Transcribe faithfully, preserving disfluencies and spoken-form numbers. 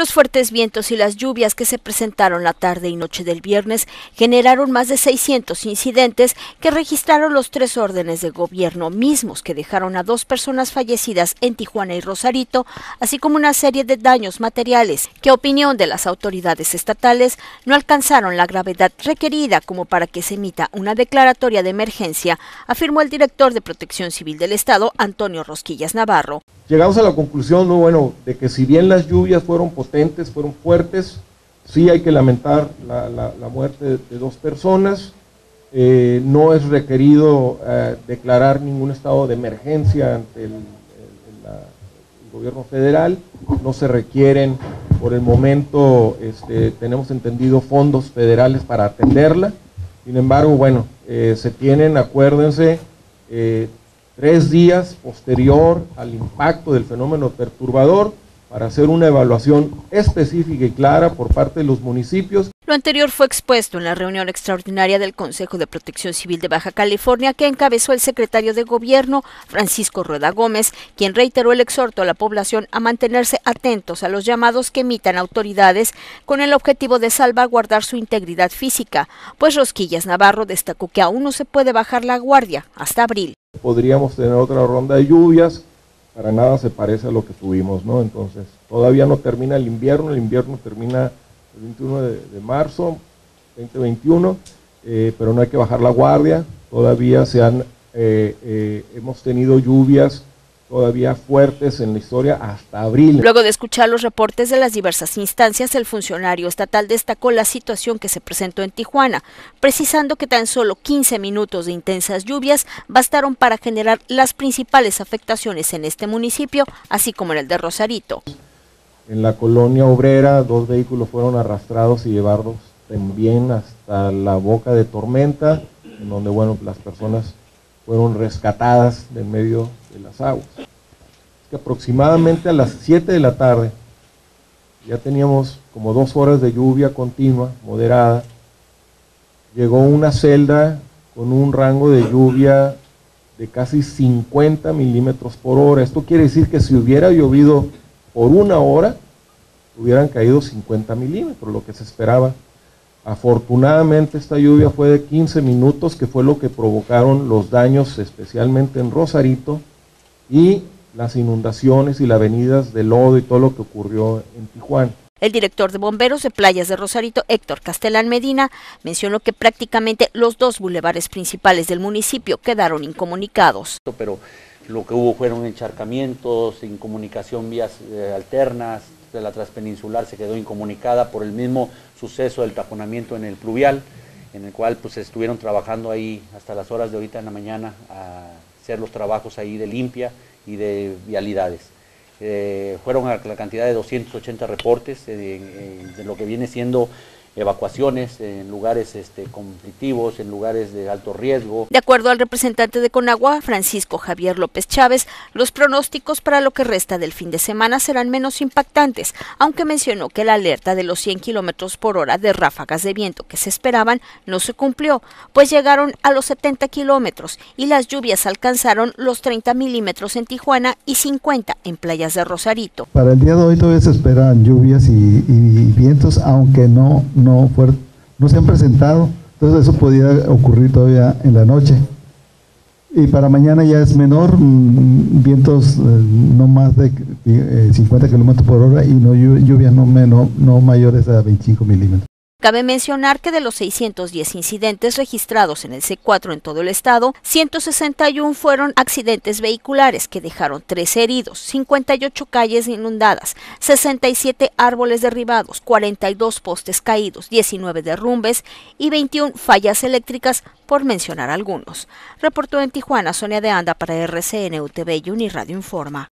Los fuertes vientos y las lluvias que se presentaron la tarde y noche del viernes generaron más de seiscientos incidentes que registraron los tres órdenes de gobierno mismos que dejaron a dos personas fallecidas en Tijuana y Rosarito, así como una serie de daños materiales que, a opinión de las autoridades estatales, no alcanzaron la gravedad requerida como para que se emita una declaratoria de emergencia, afirmó el director de Protección Civil del Estado, Antonio Rosquillas Navarro. Llegamos a la conclusión, ¿no? bueno, de que si bien las lluvias fueron potentes, fueron fuertes, sí hay que lamentar la, la, la muerte de, de dos personas. Eh, no es requerido eh, declarar ningún estado de emergencia ante el, el, la, el gobierno federal, no se requieren por el momento, este, tenemos entendido, fondos federales para atenderla. Sin embargo, bueno, eh, se tienen, acuérdense, eh, tres días posterior al impacto del fenómeno perturbador para hacer una evaluación específica y clara por parte de los municipios. Lo anterior fue expuesto en la reunión extraordinaria del Consejo de Protección Civil de Baja California que encabezó el secretario de Gobierno, Francisco Rueda Gómez, quien reiteró el exhorto a la población a mantenerse atentos a los llamados que emitan autoridades con el objetivo de salvaguardar su integridad física, pues Rosquillas Navarro destacó que aún no se puede bajar la guardia hasta abril. Podríamos tener otra ronda de lluvias, para nada se parece a lo que tuvimos, ¿no? Entonces, todavía no termina el invierno, el invierno termina el veintiuno de, de marzo, veinte veintiuno, eh, pero no hay que bajar la guardia, todavía se han, eh, eh, hemos tenido lluvias todavía fuertes en la historia hasta abril. Luego de escuchar los reportes de las diversas instancias, el funcionario estatal destacó la situación que se presentó en Tijuana, precisando que tan solo quince minutos de intensas lluvias bastaron para generar las principales afectaciones en este municipio, así como en el de Rosarito. En la colonia obrera, dos vehículos fueron arrastrados y llevados también hasta la boca de tormenta, en donde, bueno, las personas fueron rescatadas de en medio de las aguas. Es que aproximadamente a las siete de la tarde ya teníamos como dos horas de lluvia continua, moderada. Llegó una celda con un rango de lluvia de casi cincuenta milímetros por hora. Esto quiere decir que si hubiera llovido por una hora, hubieran caído cincuenta milímetros, lo que se esperaba. Afortunadamente esta lluvia fue de quince minutos, que fue lo que provocaron los daños especialmente en Rosarito y las inundaciones y las avenidas de lodo y todo lo que ocurrió en Tijuana. El director de bomberos de Playas de Rosarito, Héctor Castellán Medina, mencionó que prácticamente los dos bulevares principales del municipio quedaron incomunicados. Pero lo que hubo fueron encharcamientos, incomunicación vías eh, alternas, de la transpeninsular se quedó incomunicada por el mismo suceso del taponamiento en el pluvial, en el cual pues estuvieron trabajando ahí hasta las horas de ahorita en la mañana a hacer los trabajos ahí de limpia y de vialidades. Eh, fueron a la cantidad de doscientos ochenta reportes de, de, de lo que viene siendo evacuaciones en lugares este, conflictivos, en lugares de alto riesgo. De acuerdo al representante de Conagua, Francisco Javier López Chávez, los pronósticos para lo que resta del fin de semana serán menos impactantes, aunque mencionó que la alerta de los cien kilómetros por hora de ráfagas de viento que se esperaban no se cumplió, pues llegaron a los setenta kilómetros y las lluvias alcanzaron los treinta milímetros en Tijuana y cincuenta en Playas de Rosarito. Para el día de hoy todavía se esperan lluvias y, y vientos, aunque no No, fuer, no se han presentado, entonces eso podría ocurrir todavía en la noche. Y para mañana ya es menor, mmm, vientos eh, no más de eh, cincuenta kilómetros por hora y no lluvias no, no, no mayores a veinticinco milímetros. Cabe mencionar que de los seiscientos diez incidentes registrados en el C cuatro en todo el estado, ciento sesenta y uno fueron accidentes vehiculares que dejaron trece heridos, cincuenta y ocho calles inundadas, sesenta y siete árboles derribados, cuarenta y dos postes caídos, diecinueve derrumbes y veintiuna fallas eléctricas, por mencionar algunos. Reportó en Tijuana Sonia de Anda para R C N U T V y Uniradio Informa.